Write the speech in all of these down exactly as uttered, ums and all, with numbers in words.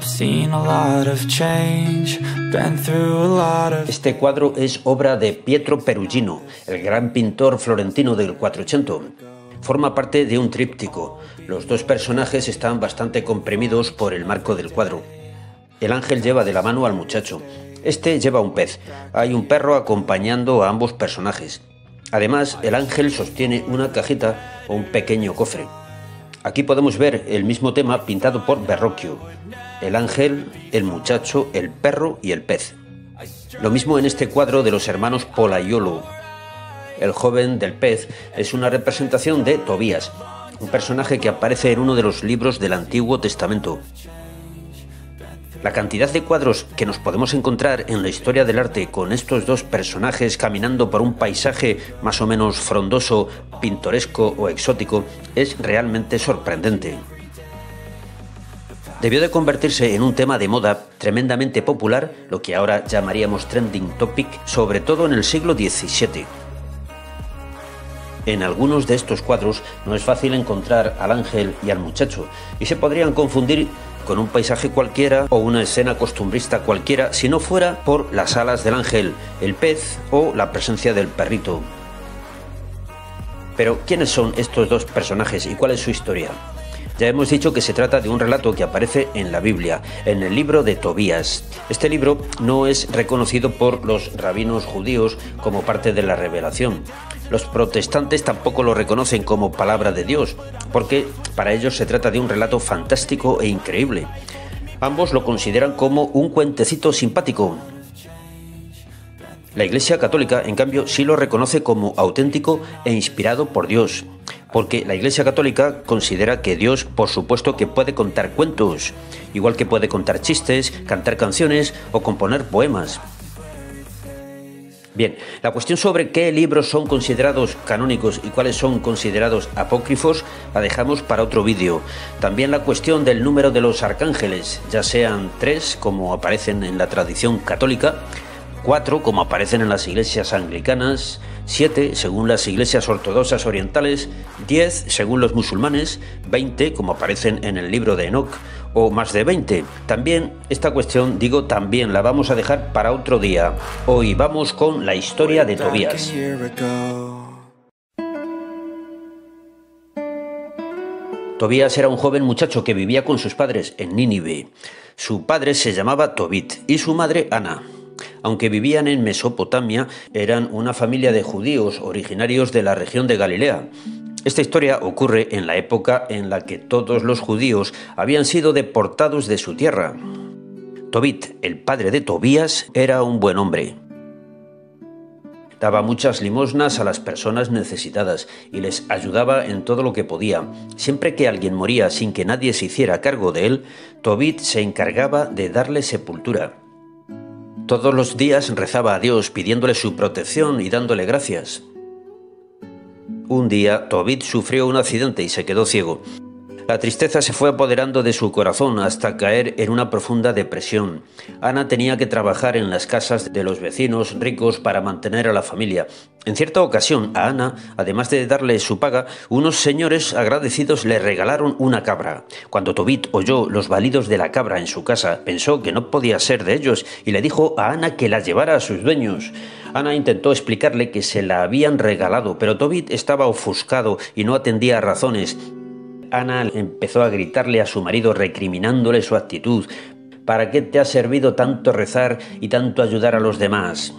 Este cuadro es obra de Pietro Perugino, el gran pintor florentino del cuatrocientos. Forma parte de un tríptico. Los dos personajes están bastante comprimidos por el marco del cuadro. El ángel lleva de la mano al muchacho. Este lleva un pez. Hay un perro acompañando a ambos personajes. Además, el ángel sostiene una cajita o un pequeño cofre. Aquí podemos ver el mismo tema pintado por Verrocchio. El ángel, el muchacho, el perro y el pez. Lo mismo en este cuadro de los hermanos Pollaiuolo. El joven del pez es una representación de Tobías, un personaje que aparece en uno de los libros del Antiguo Testamento. La cantidad de cuadros que nos podemos encontrar en la historia del arte con estos dos personajes caminando por un paisaje más o menos frondoso, pintoresco o exótico es realmente sorprendente. Debió de convertirse en un tema de moda tremendamente popular, lo que ahora llamaríamos trending topic, sobre todo en el siglo diecisiete. En algunos de estos cuadros no es fácil encontrar al ángel y al muchacho, y se podrían confundir con un paisaje cualquiera o una escena costumbrista cualquiera si no fuera por las alas del ángel, el pez o la presencia del perrito. Pero, ¿quiénes son estos dos personajes y cuál es su historia? Ya hemos dicho que se trata de un relato que aparece en la Biblia, en el libro de Tobías. Este libro no es reconocido por los rabinos judíos como parte de la revelación. Los protestantes tampoco lo reconocen como palabra de Dios, porque para ellos se trata de un relato fantástico e increíble. Ambos lo consideran como un cuentecito simpático. La Iglesia Católica, en cambio, sí lo reconoce como auténtico e inspirado por Dios, porque la Iglesia Católica considera que Dios, por supuesto, que puede contar cuentos, igual que puede contar chistes, cantar canciones o componer poemas. Bien, la cuestión sobre qué libros son considerados canónicos y cuáles son considerados apócrifos la dejamos para otro vídeo. También la cuestión del número de los arcángeles, ya sean tres, como aparecen en la tradición católica, cuatro, como aparecen en las iglesias anglicanas, siete, según las iglesias ortodoxas orientales, diez, según los musulmanes, veinte, como aparecen en el libro de Enoc, o más de veinte. También esta cuestión, digo también, la vamos a dejar para otro día. Hoy vamos con la historia de Tobías. Tobías era un joven muchacho que vivía con sus padres en Nínive. Su padre se llamaba Tobit y su madre Ana. Aunque vivían en Mesopotamia, eran una familia de judíos originarios de la región de Galilea. Esta historia ocurre en la época en la que todos los judíos habían sido deportados de su tierra. Tobit, el padre de Tobías, era un buen hombre. Daba muchas limosnas a las personas necesitadas y les ayudaba en todo lo que podía. Siempre que alguien moría sin que nadie se hiciera cargo de él, Tobit se encargaba de darle sepultura. Todos los días rezaba a Dios pidiéndole su protección y dándole gracias. Un día, Tobit sufrió un accidente y se quedó ciego. La tristeza se fue apoderando de su corazón hasta caer en una profunda depresión. Ana tenía que trabajar en las casas de los vecinos ricos para mantener a la familia. En cierta ocasión, a Ana, además de darle su paga, unos señores agradecidos le regalaron una cabra. Cuando Tobit oyó los balidos de la cabra en su casa, pensó que no podía ser de ellos y le dijo a Ana que la llevara a sus dueños. Ana intentó explicarle que se la habían regalado, pero Tobit estaba ofuscado y no atendía a razones. Ana empezó a gritarle a su marido recriminándole su actitud. ¿Para qué te ha servido tanto rezar y tanto ayudar a los demás?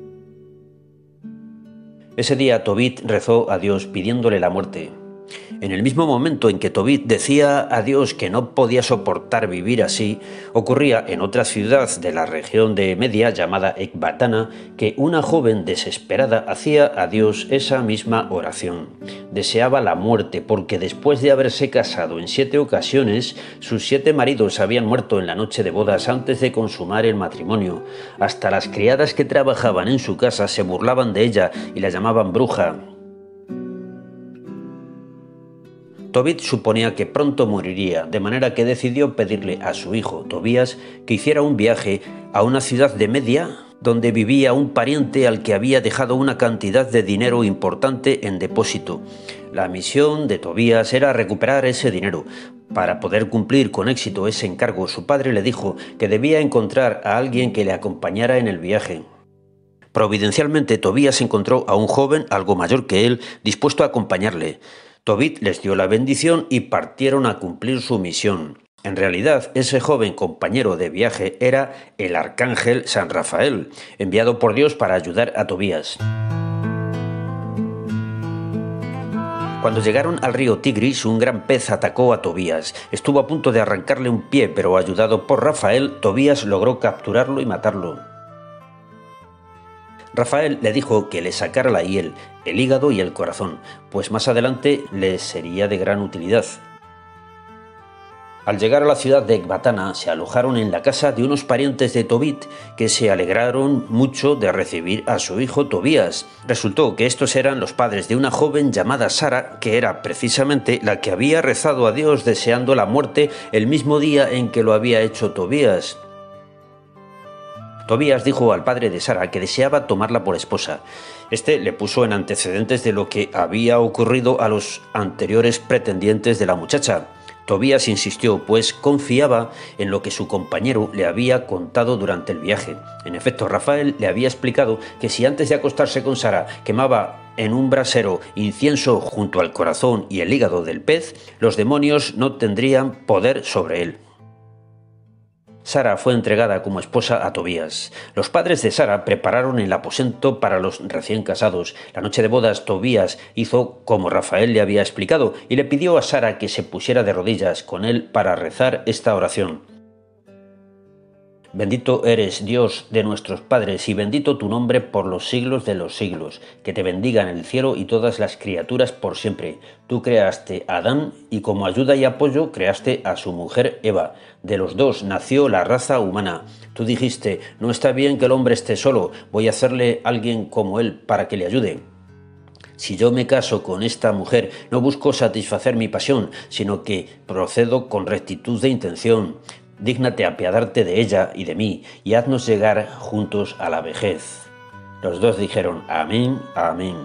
Ese día Tobit rezó a Dios pidiéndole la muerte. En el mismo momento en que Tobit decía a Dios que no podía soportar vivir así, ocurría en otra ciudad de la región de Media llamada Ecbatana que una joven desesperada hacía a Dios esa misma oración. Deseaba la muerte porque después de haberse casado en siete ocasiones, sus siete maridos habían muerto en la noche de bodas antes de consumar el matrimonio. Hasta las criadas que trabajaban en su casa se burlaban de ella y la llamaban bruja. Tobit suponía que pronto moriría, de manera que decidió pedirle a su hijo Tobías que hiciera un viaje a una ciudad de Media donde vivía un pariente al que había dejado una cantidad de dinero importante en depósito. La misión de Tobías era recuperar ese dinero. Para poder cumplir con éxito ese encargo, su padre le dijo que debía encontrar a alguien que le acompañara en el viaje. Providencialmente, Tobías encontró a un joven algo mayor que él, dispuesto a acompañarle. Tobit les dio la bendición y partieron a cumplir su misión. En realidad, ese joven compañero de viaje era el arcángel San Rafael, enviado por Dios para ayudar a Tobías. Cuando llegaron al río Tigris, un gran pez atacó a Tobías. Estuvo a punto de arrancarle un pie, pero ayudado por Rafael, Tobías logró capturarlo y matarlo. Rafael le dijo que le sacara la hiel, el hígado y el corazón, pues más adelante le sería de gran utilidad. Al llegar a la ciudad de Ecbatana, se alojaron en la casa de unos parientes de Tobit, que se alegraron mucho de recibir a su hijo Tobías. Resultó que estos eran los padres de una joven llamada Sara, que era precisamente la que había rezado a Dios deseando la muerte el mismo día en que lo había hecho Tobías. Tobías dijo al padre de Sara que deseaba tomarla por esposa. Este le puso en antecedentes de lo que había ocurrido a los anteriores pretendientes de la muchacha. Tobías insistió, pues confiaba en lo que su compañero le había contado durante el viaje. En efecto, Rafael le había explicado que si antes de acostarse con Sara quemaba en un brasero incienso junto al corazón y el hígado del pez, los demonios no tendrían poder sobre él. Sara fue entregada como esposa a Tobías. Los padres de Sara prepararon el aposento para los recién casados. La noche de bodas, Tobías hizo como Rafael le había explicado y le pidió a Sara que se pusiera de rodillas con él para rezar esta oración. Bendito eres, Dios de nuestros padres, y bendito tu nombre por los siglos de los siglos. Que te bendigan el cielo y todas las criaturas por siempre. Tú creaste a Adán y como ayuda y apoyo creaste a su mujer Eva. De los dos nació la raza humana. Tú dijiste, no está bien que el hombre esté solo, voy a hacerle alguien como él para que le ayude. Si yo me caso con esta mujer, no busco satisfacer mi pasión, sino que procedo con rectitud de intención. Dígnate apiadarte de ella y de mí, y haznos llegar juntos a la vejez. Los dos dijeron, amén, amén.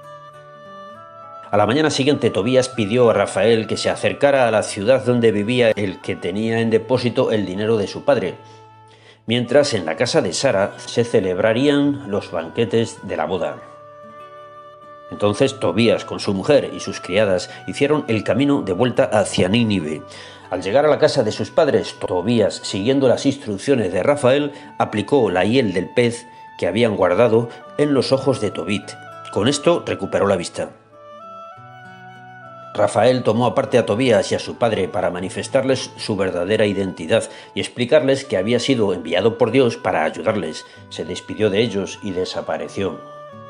A la mañana siguiente, Tobías pidió a Rafael que se acercara a la ciudad donde vivía el que tenía en depósito el dinero de su padre, mientras en la casa de Sara se celebrarían los banquetes de la boda. Entonces Tobías con su mujer y sus criadas hicieron el camino de vuelta hacia Nínive. Al llegar a la casa de sus padres, Tobías, siguiendo las instrucciones de Rafael, aplicó la hiel del pez que habían guardado en los ojos de Tobit. Con esto recuperó la vista. Rafael tomó aparte a Tobías y a su padre para manifestarles su verdadera identidad y explicarles que había sido enviado por Dios para ayudarles. Se despidió de ellos y desapareció.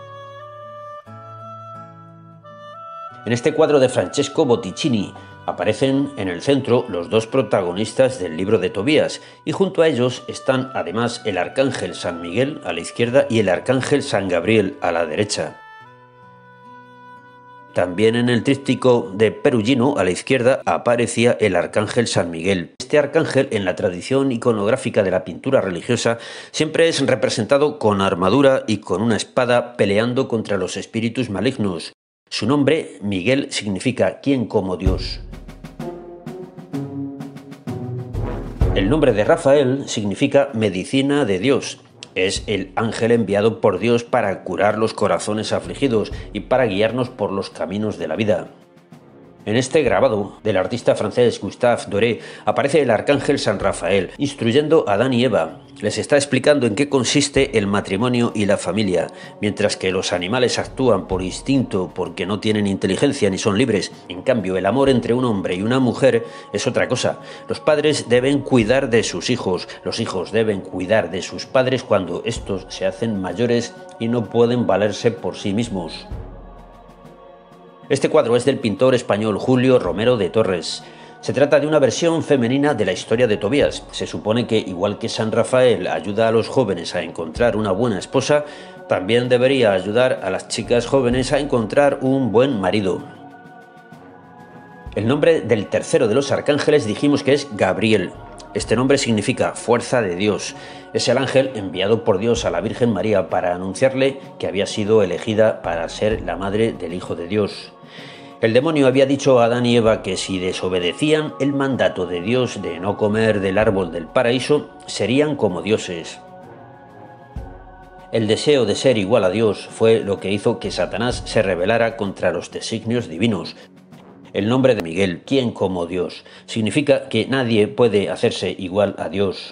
En este cuadro de Francesco Botticini aparecen en el centro los dos protagonistas del libro de Tobías, y junto a ellos están además el arcángel San Miguel a la izquierda y el arcángel San Gabriel a la derecha. También en el tríptico de Perugino a la izquierda aparecía el arcángel San Miguel. Este arcángel, en la tradición iconográfica de la pintura religiosa, siempre es representado con armadura y con una espada peleando contra los espíritus malignos. Su nombre, Miguel, significa «quien como Dios». El nombre de Rafael significa «medicina de Dios». Es el ángel enviado por Dios para curar los corazones afligidos y para guiarnos por los caminos de la vida. En este grabado del artista francés Gustave Doré aparece el arcángel San Rafael instruyendo a Adán y Eva. Les está explicando en qué consiste el matrimonio y la familia. Mientras que los animales actúan por instinto porque no tienen inteligencia ni son libres, en cambio el amor entre un hombre y una mujer es otra cosa. Los padres deben cuidar de sus hijos, los hijos deben cuidar de sus padres cuando estos se hacen mayores y no pueden valerse por sí mismos. Este cuadro es del pintor español Julio Romero de Torres. Se trata de una versión femenina de la historia de Tobías. Se supone que, igual que San Rafael ayuda a los jóvenes a encontrar una buena esposa, también debería ayudar a las chicas jóvenes a encontrar un buen marido. El nombre del tercero de los arcángeles dijimos que es Gabriel. Este nombre significa fuerza de Dios. Es el ángel enviado por Dios a la Virgen María para anunciarle que había sido elegida para ser la madre del Hijo de Dios. El demonio había dicho a Adán y Eva que si desobedecían el mandato de Dios de no comer del árbol del paraíso, serían como dioses. El deseo de ser igual a Dios fue lo que hizo que Satanás se rebelara contra los designios divinos. El nombre de Miguel, ¿quién como Dios?, significa que nadie puede hacerse igual a Dios.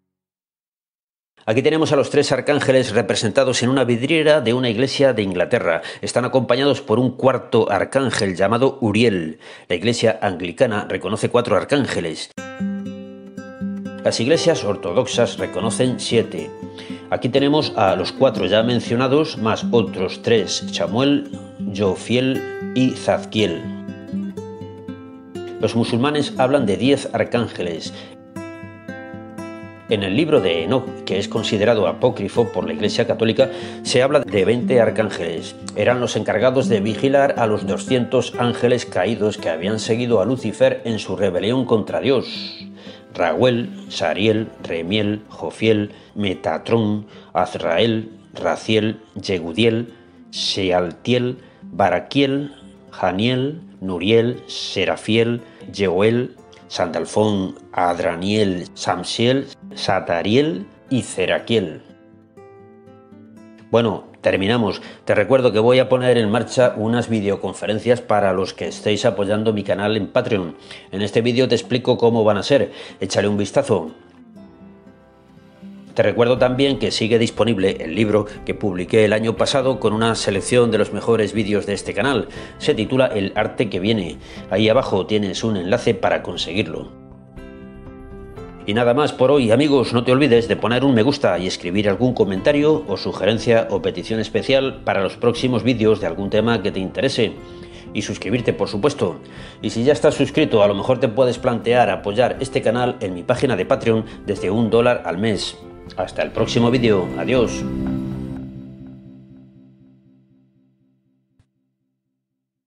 Aquí tenemos a los tres arcángeles representados en una vidriera de una iglesia de Inglaterra. Están acompañados por un cuarto arcángel llamado Uriel. La iglesia anglicana reconoce cuatro arcángeles. Las iglesias ortodoxas reconocen siete. Aquí tenemos a los cuatro ya mencionados, más otros tres: Chamuel, Jofiel y Zadkiel. Los musulmanes hablan de diez arcángeles. En el libro de Enoc, que es considerado apócrifo por la Iglesia Católica, se habla de veinte arcángeles. Eran los encargados de vigilar a los doscientos ángeles caídos que habían seguido a Lucifer en su rebelión contra Dios. Raguel, Sariel, Remiel, Jofiel, Metatrón, Azrael, Raziel, Yegudiel, Shealtiel, Baraquiel, Janiel, Nuriel, Serafiel, Yehuel, Sandalfón, Adraniel, Samsiel, Satariel y Zeraquiel. Bueno, terminamos. Te recuerdo que voy a poner en marcha unas videoconferencias para los que estéis apoyando mi canal en Patreon. En este vídeo te explico cómo van a ser. Échale un vistazo. Te recuerdo también que sigue disponible el libro que publiqué el año pasado con una selección de los mejores vídeos de este canal. Se titula El arte que viene. Ahí abajo tienes un enlace para conseguirlo. Y nada más por hoy, amigos. No te olvides de poner un me gusta y escribir algún comentario o sugerencia o petición especial para los próximos vídeos de algún tema que te interese. Y suscribirte, por supuesto. Y si ya estás suscrito, a lo mejor te puedes plantear apoyar este canal en mi página de Patreon desde un dólar al mes. Hasta el próximo vídeo. Adiós.